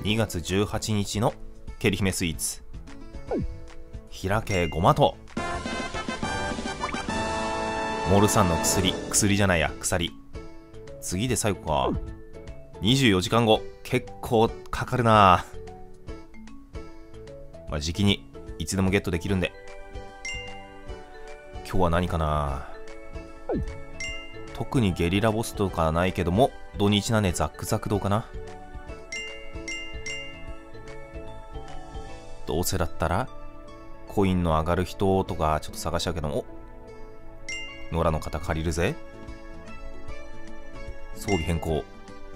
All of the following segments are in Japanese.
2月18日のケリ姫スイーツ。開けごまとモル酸の薬じゃないや、鎖。次で最後か。24時間後。結構かかるな。まあ、時期にいつでもゲットできるんで。今日は何かな。特にゲリラボスとかないけども、土日なんでザックザクどうかな。どうせだったらコインの上がる人とかちょっと探しちゃうけども、お、野良の方借りるぜ。装備変更。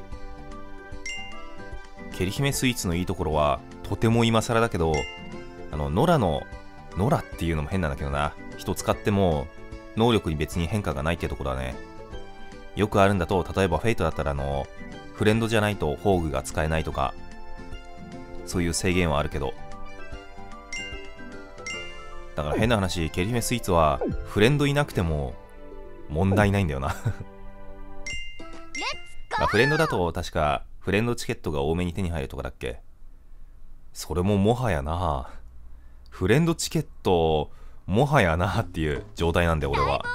ケリ姫スイーツのいいところは、とても今更だけど、野良っていうのも変なんだけどな、人使っても能力に別に変化がないっていうところだね。よくあるんだと、例えばフェイトだったらフレンドじゃないと宝具が使えないとか、そういう制限はあるけど、だから変な話、ケリ姫スイーツはフレンドいなくても問題ないんだよなまあフレンドだと確かフレンドチケットが多めに手に入るとかだっけ。それももはやな、フレンドチケットもはやなっていう状態なんで、俺は。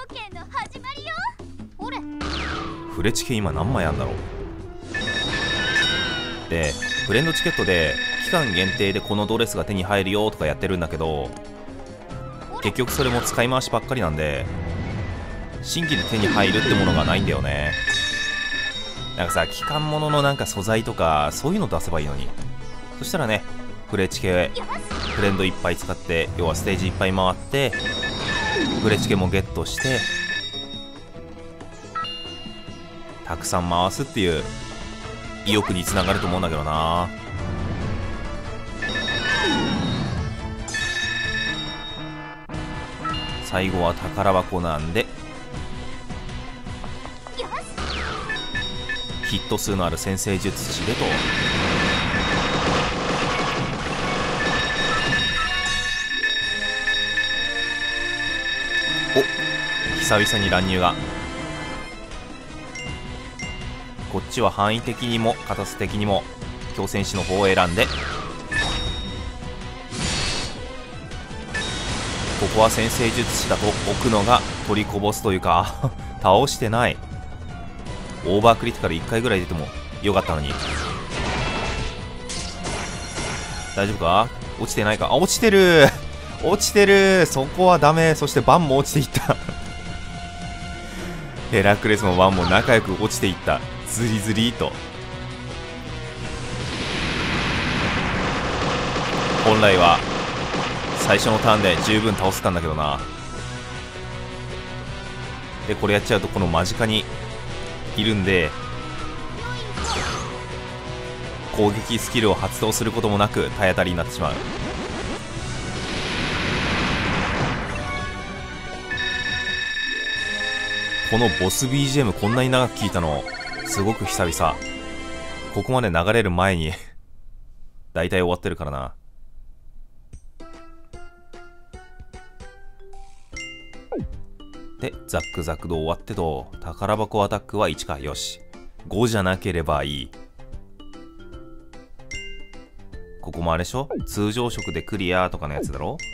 フレチケ今何枚あんだろう。でフレンドチケットで期間限定でこのドレスが手に入るよとかやってるんだけど、結局それも使い回しばっかりなんで、新規で手に入るってものがないんだよね。なんかさ、期間もののなんか素材とかそういうの出せばいいのに。そしたらね、フレチケフレンドいっぱい使って、要はステージいっぱい回ってフレチケもゲットしてたくさん回すっていう意欲につながると思うんだけどな。最後は宝箱なんで、ヒット数のある先生術師でと。お、久々に乱入が。こっちは範囲的にも片手的にも強戦士の方を選んで、ここは先生術師だと置くのが取りこぼすというか倒してない。オーバークリティカル1回ぐらい出てもよかったのに。大丈夫か。落ちてないか。あ、落ちてる落ちてる。そこはダメ。そしてバンも落ちていったヘラクレスもバンも仲良く落ちていった。ズリズリと。本来は最初のターンで十分倒せたんだけどな。でこれやっちゃうとこの間近にいるんで、攻撃スキルを発動することもなく体当たりになってしまう。このボス BGM こんなに長く聞いたのすごく久々。ここまで流れる前にだいたい終わってるからな。でザックザクと終わってと、宝箱アタックは1か。よし、5じゃなければいい。ここもあれでしょ、通常色でクリアとかのやつだろ。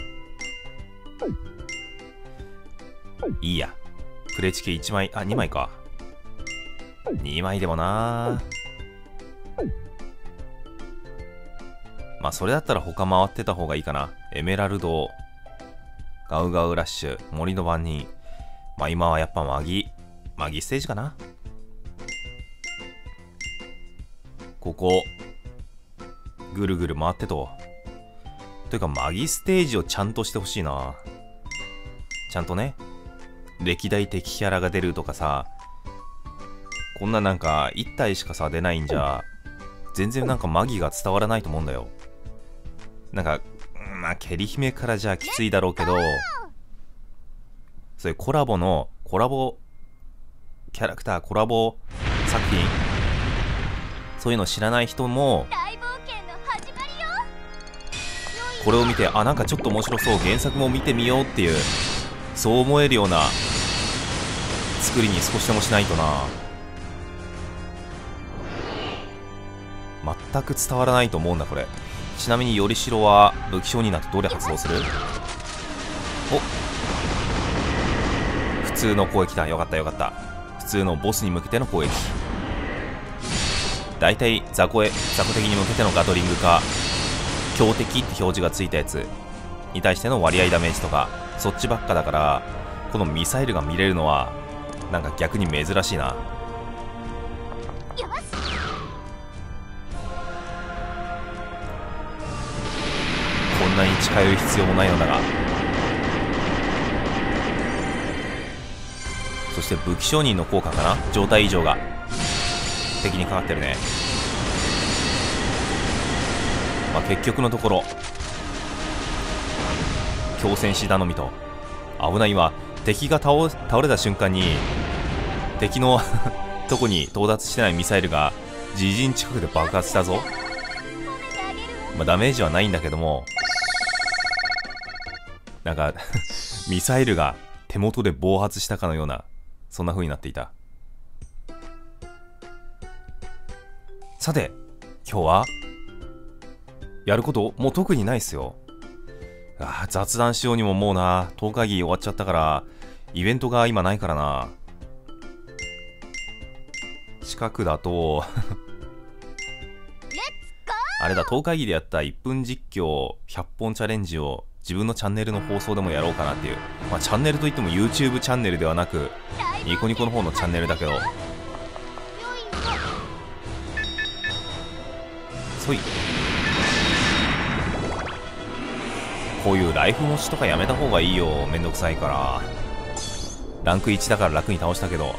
いいや、プレチケ1枚、あ、2枚か。2枚でもな。まあそれだったら他回ってた方がいいかな。エメラルド、ガウガウラッシュ、森の番人。まあ今はやっぱマギステージかな。ここぐるぐる回ってと。というかマギステージをちゃんとしてほしいな。ちゃんとね、歴代敵キャラが出るとかさ、こんななんか1体しかさ出ないんじゃ全然なんかマギが伝わらないと思うんだよ。なんかまあケリ姫からじゃきついだろうけど、そういうコラボキャラクター、コラボ作品、そういうの知らない人もこれを見て、あ、なんかちょっと面白そう、原作も見てみようっていう、そう思えるような作りに少しでもしないとな。 全く伝わらないと思うんだこれ。ちなみによりしろは武器商人だとどれ発動する？お、普通の攻撃だ。よかったよかった。普通のボスに向けての攻撃。だいたい雑魚敵に向けてのガトリングか強敵って表示がついたやつに対しての割合ダメージとかそっちばっかだから、このミサイルが見れるのはなんか逆に珍しいな。こんなに近寄る必要もないのだが。そして武器商人の効果かな、状態異常が敵にかかってるね。まあ結局のところ強戦士頼みと。危ない。今敵が倒れた瞬間に敵のとこに到達してないミサイルが自陣近くで爆発したぞ。まあダメージはないんだけども、なんかミサイルが手元で暴発したかのような、そんな風になっていた。さて今日はやることもう特にないっすよ。雑談しようにももうな、10日終わっちゃったからイベントが今ないからな。近くだとあれだ、10日でやった1分実況100本チャレンジを自分のチャンネルの放送でもやろうかなっていう。まあチャンネルといっても YouTube チャンネルではなくニコニコの方のチャンネルだけど、そい。こういうライフ持ちとかやめた方がいいよ。めんどくさいから。ランク1だから楽に倒したけど。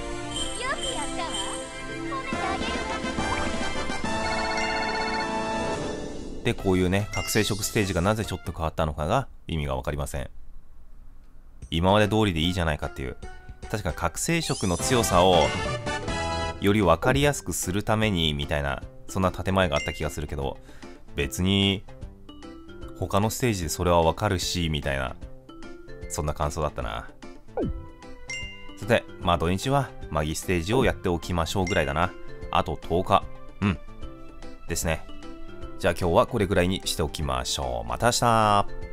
でこういうね覚醒色ステージがなぜちょっと変わったのかが意味が分かりません。今まで通りでいいじゃないかっていう。確か覚醒色の強さをより分かりやすくするためにみたいな、そんな建前があった気がするけど、別に他のステージでそれは分かるしみたいな、そんな感想だったな。さてまあ土日はマギステージをやっておきましょうぐらいだな。あと10日ですね。じゃあ今日はこれぐらいにしておきましょう。また明日。